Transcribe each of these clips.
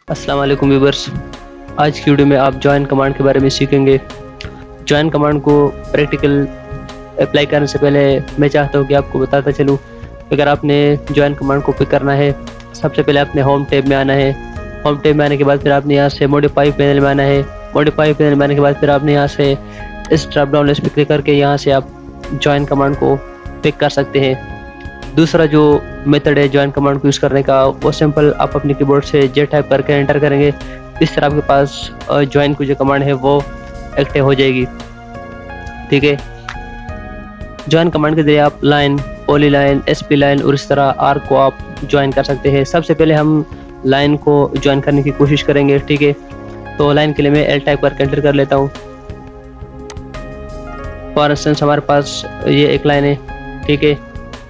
अस्सलाम वालेकुम व्यूअर्स। आज की वीडियो में आप जॉइन कमांड के बारे में सीखेंगे। जॉइन कमांड को प्रैक्टिकल अप्लाई करने से पहले मैं चाहता हूँ कि आपको बताता चलूँ। अगर आपने जॉइन कमांड को पिक करना है, सबसे पहले आपने होम टैब में आना है। होम टैब में आने के बाद फिर आपने यहाँ से मॉडिफाई पैनल में आना है। मॉडिफाई पैनल में आने के बाद फिर आपने यहाँ से इस ड्रॉप डाउन लिस्ट पर क्लिक करके यहाँ से आप जॉइन कमांड को पिक कर सकते हैं। दूसरा जो मेथड है जॉइन कमांड को यूज़ करने का, वो सिंपल आप अपने कीबोर्ड से जे टाइप करके एंटर करेंगे। इस तरह आपके पास जॉइन की जो कमांड है वो एक्टिव हो जाएगी। ठीक है, जॉइन कमांड के जरिए आप line, poly line, SP line और इस तरह आर्क को आप ज्वाइन कर सकते हैं। सबसे पहले हम लाइन को ज्वाइन करने की कोशिश करेंगे। ठीक है, तो लाइन के लिए मैं एल टाइप करके एंटर कर लेता हूँ। फॉर इंस्टेंस हमारे पास ये एक लाइन है। ठीक है,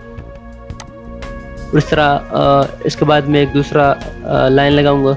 इस तरह इसके बाद मैं एक दूसरा लाइन लगाऊंगा।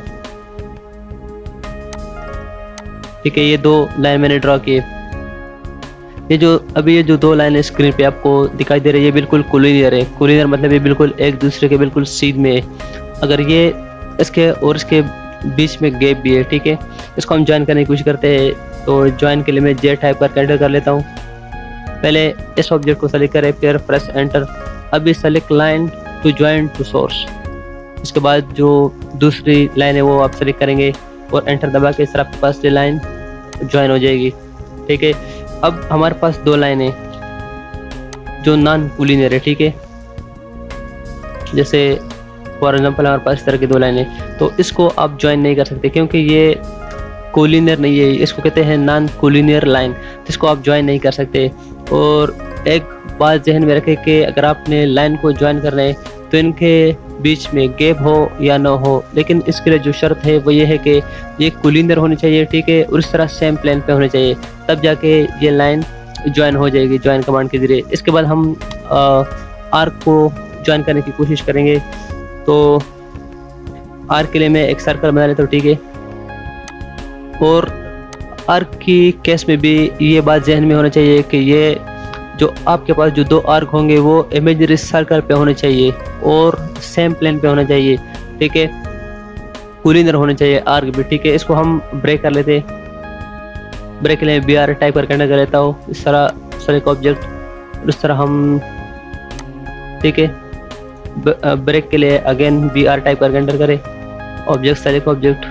ठीक है, ये दो लाइन मैंने ड्रॉ किए। ये जो दो लाइन स्क्रीन पे आपको दिखाई दे रही है, ये बिल्कुल कोलिनियर है। कोलिनियर मतलब ये बिल्कुल एक दूसरे के बिल्कुल सीध में है। अगर ये इसके बीच में गैप भी है। ठीक है, इसको हम ज्वाइन करने की कोशिश करते हैं। तो ज्वाइन के लिए मैं जे टाइप करके एंटर कर लेता हूँ। पहले इस ऑब्जेक्ट को सेलेक्ट करें, फिर प्रेस एंटर। अभी select line to join to source. इसके बाद जो दूसरी लाइन है वो आप सेलेक्ट करेंगे और एंटर दबा के इस तरह आपके पास ये लाइन ज्वाइन हो जाएगी। ठीक है, अब हमारे पास दो लाइन है जो नॉन कोलिनियर है। ठीक है, जैसे फॉर एग्जांपल हमारे पास इस तरह की दो लाइन है, तो इसको आप ज्वाइन नहीं कर सकते क्योंकि ये कोलिनियर नहीं है। इसको कहते हैं नॉन कोलिनियर लाइन, तो इसको आप ज्वाइन नहीं कर सकते। और एक बात जहन में रखें कि अगर आपने लाइन को ज्वाइन करना है तो इनके बीच में गैप हो या ना हो, लेकिन इसके लिए जो शर्त है वो ये है कि ये कोलिनियर होनी चाहिए। ठीक है, और इस तरह सेम प्लेन पे होने चाहिए, तब जाके ये लाइन ज्वाइन हो जाएगी जॉइन कमांड के जरिए। इसके बाद हम आर्क को ज्वाइन करने की कोशिश करेंगे। तो आर्क के लिए मैं एक सर्कल बना लेता हूँ। ठीक है, और आर्क की केस में भी ये बात जहन में होना चाहिए कि ये जो आपके पास जो दो आर्क होंगे वो इमेजिनरी सर्कल पे होने चाहिए और सेम प्लेन पे होने चाहिए। ठीक है, कोलिनियर होने चाहिए आर्क भी। ठीक है, इसको हम ब्रेक कर लेते हैं। ब्रेक के लिए बी आर टाइप करके कर लेता हूँ। इस तरह सेलेक्ट ऑब्जेक्ट, इस तरह हम, ठीक है, ब्रेक के लिए अगेन बी आर टाइप करके एंटर करें, ऑब्जेक्ट सेलेक्ट ऑब्जेक्ट।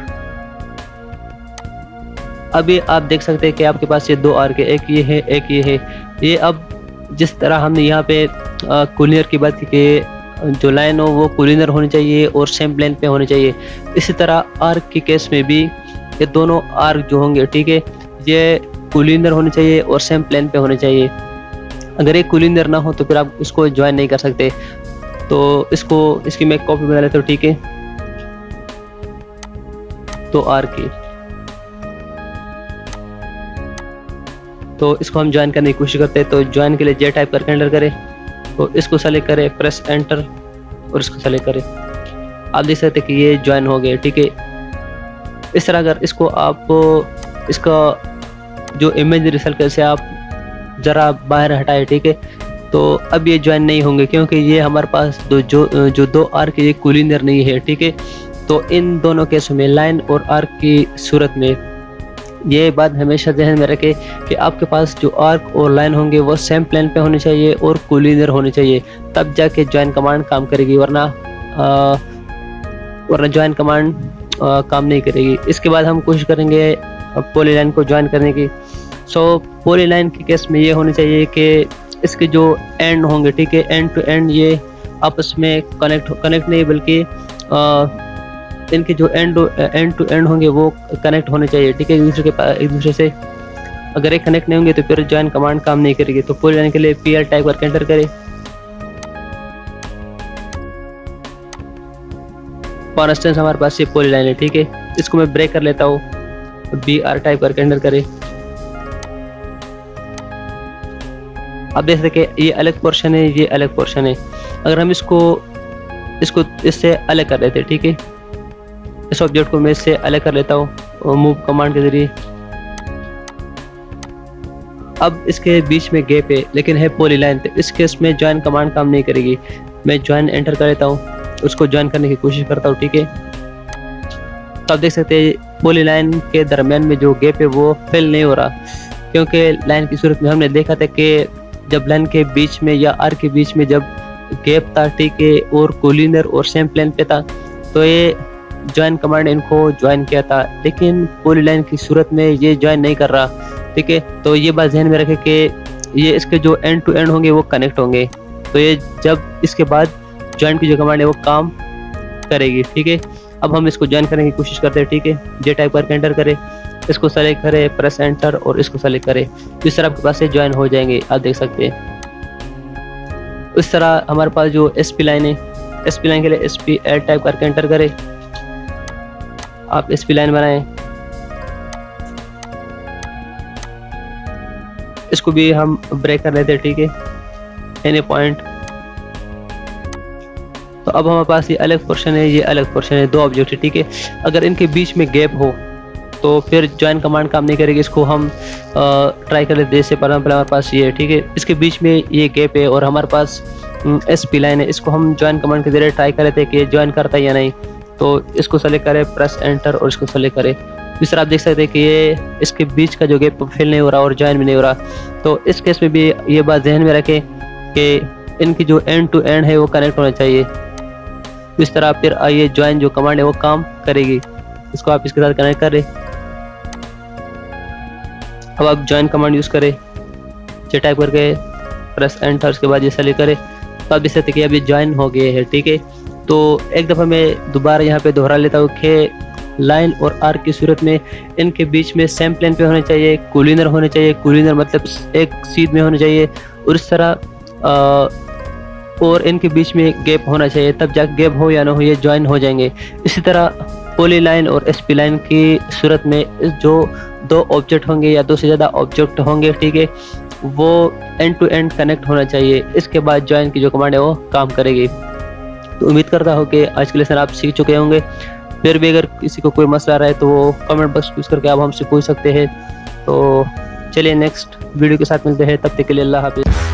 अभी आप देख सकते हैं कि आपके पास ये दो आर्क है, एक ये है एक ये है। ये अब जिस तरह हमने यहाँ पे कोलिनियर की बात की कि जो लाइन हो वो कोलिनियर होनी चाहिए और सेम प्लेन पे होनी चाहिए, इसी तरह आर्क के केस में भी ये दोनों आर्क जो होंगे, ठीक है, ये कोलिनियर होने चाहिए और सेम प्लेन पे होने चाहिए। अगर ये कोलिनियर ना हो तो फिर आप इसको ज्वाइन नहीं कर सकते। तो इसकी मैं कॉपी बना लेता हूँ। ठीक है, तो आर्क की, तो इसको हम ज्वाइन करने की कोशिश करते हैं। तो ज्वाइन के लिए जे टाइप करके एंटर करें, तो इसको सेलेक्ट करें, प्रेस एंटर और इसको सेलेक्ट करें। आप देख सकते हैं कि ये ज्वाइन हो गए। ठीक है, इस तरह अगर इसको आप इसका जो इमेजिनरी सर्कल से आप ज़रा बाहर हटाए, ठीक है, तो अब ये ज्वाइन नहीं होंगे क्योंकि ये हमारे पास जो दो आर्क ये कोलिनियर नहीं है। ठीक है, तो इन दोनों केसों में लाइन और आर्क की सूरत में ये बात हमेशा ध्यान में रखें कि आपके पास जो आर्क और लाइन होंगे वो सेम प्लेन पे होने चाहिए और कोलिनियर होने चाहिए, तब जाके ज्वाइन कमांड काम करेगी, वरना ज्वाइन कमांड काम नहीं करेगी। इसके बाद हम कोशिश करेंगे पॉली लाइन को ज्वाइन करने की। पॉली लाइन के केस में ये होनी चाहिए कि इसके जो एंड होंगे, ठीक है, एंड टू एंड ये आपस में कनेक्ट नहीं बल्कि इनके जो एंड टू एंड होंगे वो कनेक्ट होने चाहिए। ठीक है, एक दूसरे से अगर एक कनेक्ट नहीं होंगे तो फिर ज्वाइन कमांड काम नहीं करेगी। तो पॉली लाइन के लिए पी आर टाइप करके एंटर करें। फॉर इंस्टेंस हमारे पास ये पॉली लाइन है। ठीक है, इसको मैं ब्रेक कर लेता हूँ, बी आर टाइप करके एंटर करें। आप देख सकते हैं ये अलग पोर्शन है, ये अलग पोर्शन है। अगर हम इसको इससे अलग कर लेते हैं, ठीक है, इस ऑब्जेक्ट को मैं इससे अलग कर लेता हूँ मूव कमांड के जरिए। अब इसके बीच में गैप है लेकिन है पॉली लाइन, तो इस केस में ज्वाइन कमांड काम नहीं करेगी। मैं ज्वाइन एंटर कर लेता हूँ, उसको ज्वाइन करने की कोशिश करता हूँ। ठीक है, तो आप देख सकते हैं पॉली लाइन के दरमियान में जो गैप है वो फिल नहीं हो रहा, क्योंकि लाइन की सूरत में हमने देखा था कि जब लाइन के बीच में या आर के बीच में जब गैप था, ठीक है, और कोलिनर और सेम प्लेन पे था, तो ये ज्वाइन कमांड ने इनको ज्वाइन किया था, लेकिन पॉली लाइन की सूरत में ये ज्वाइन नहीं कर रहा, ठीक है। तो ये बात ध्यान में रखें कि ये इसके जो एंड टू एंड होंगे वो कनेक्ट होंगे, तो ये जब इसके बाद ज्वाइन की जो कमांड है वो काम करेगी, ठीक है। अब हम इसको ज्वाइन करने की कोशिश करते हैं, ठीक है। जे टाइप करके एंटर करें, इसको सेलेक्ट करें, प्रेस एंटर और इसको सेलेक्ट करें, इस तरह आपके पास से ज्वाइन हो जाएंगे, आप देख सकते हैं। इस तरह हमारे पास जो एसपी लाइन है, एसपी लाइन के लिए एसपी ऐड टाइप करके एंटर करें, आप एसपी लाइन बनाएं। इसको भी हम ब्रेक कर लेते हैं, ठीक है, एनी पॉइंट। तो अब हमारे पास ये अलग पोर्शन है, ये अलग पोर्शन है, दो ऑब्जेक्ट है, ठीक है। अगर इनके बीच में गैप हो तो फिर ज्वाइन कमांड काम नहीं करेगी, इसको हम ट्राई कर लेते हैं। जैसे पर हमारे पास ये है, ठीक है, इसके बीच में ये गैप है और हमारे पास एसपी लाइन है, इसको हम ज्वाइन कमांड के जरिए ट्राई कर लेते हैं कि ज्वाइन करता है या नहीं। तो इसको सेलेक्ट करें, प्रेस एंटर और इसको सेलेक्ट करें। इस तरह आप देख सकते हैं कि ये इसके बीच का जो गैप फिल नहीं हो रहा और ज्वाइन भी नहीं हो रहा। तो इस केस में भी ये बात ध्यान में रखें कि इनकी जो एंड टू एंड है वो कनेक्ट होना चाहिए। इस तरह फिर ये ज्वाइन जो कमांड है वो काम करेगी। इसको आप इसके साथ कनेक्ट करें। अब आप ज्वाइन कमांड यूज करें, जे टाइप करके प्रेस एंटर, उसके बाद ये सेलेक्ट करें, तो आप देख सकते कि अभी ज्वाइन हो गए हैं, ठीक है। तो एक दफ़ा मैं दोबारा यहाँ पे दोहरा लेता हूँ कि लाइन और आर की सूरत में इनके बीच में सेम प्लेन पे होने चाहिए, कोलिनर होने चाहिए, कोलिनर मतलब एक सीध में होने चाहिए, और इस तरह और इनके बीच में गैप होना चाहिए, तब जाके गैप हो या ना हो ये ज्वाइन हो जाएंगे। इसी तरह पॉली लाइन और एसपी लाइन की सूरत में जो दो ऑब्जेक्ट होंगे या दो से ज़्यादा ऑब्जेक्ट होंगे, ठीक है, वो एंड टू एंड कनेक्ट होना चाहिए, इसके बाद ज्वाइन की जो कमांड है वो काम करेगी। तो उम्मीद करता हूँ कि आज के लेसन आप सीख चुके होंगे। फिर भी अगर किसी को कोई मसला रहा है तो वो कमेंट बॉक्स यूज़ करके आप हमसे पूछ सकते हैं। तो चलिए नेक्स्ट वीडियो के साथ मिलते हैं, तब तक के लिए अल्लाह हाफिज़।